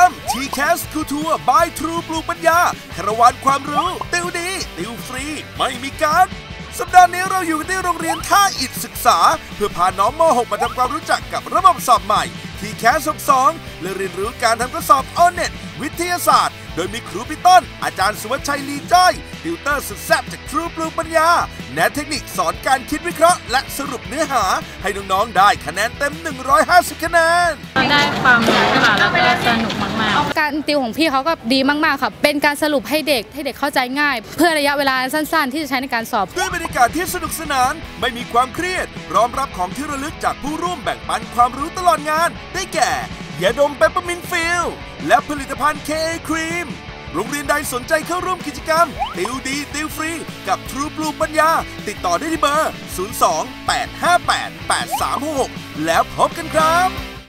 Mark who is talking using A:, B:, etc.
A: ม TCAS School Tour by True ปลูกปัญญาคารวานความรู้ติวดีติวฟรีไม่มีการ์ดสัปดาห์นี้เราอยู่ที่โรงเรียนท่าอิฐศึกษาเพื่อพาน้องม .6 มาทำความรู้จักกับระบบสอบใหม่ TCAS 62และเรียนรู้การทำข้อสอบ ONET วิทยาศาสตร์โดยมีครูพี่ต้นอาจารย์สุวัชชัยลีจ้อยติวเตอร์สุดแซ่บจาก True ปลูกปัญญาแนะเทคนิคสอนการคิดวิเคราะห์และสรุปเนื้อหาให้น้องๆได้คะแนนเต็ม150คะแนน
B: ได้ความรู้ค่ะแล้วก็สนุกมาก
C: ๆการติวของพี่เขาก็ดีมากๆค่ะเป็นการสรุปให้เด็กเข้าใจง่ายเพื่อระยะเวลาสั้นๆที่จะใช้ในการสอบ
A: ด้วยบรรยากาศที่สนุกสนานไม่มีความเครียดพร้อมรับของที่ระลึกจากผู้ร่วมแบ่งปันความรู้ตลอดงานได้แก่ยาดมเปปเปอร์มินต์ฟิลและผลิตภัณฑ์ KA ครีมโรงเรียนใดสนใจเข้าร่วมกิจกรรมติวดีติวฟรีกับทรูปลูกปัญญาติดต่อได้ที่เบอร์ 02-858-8366 แล้วพบกันครับ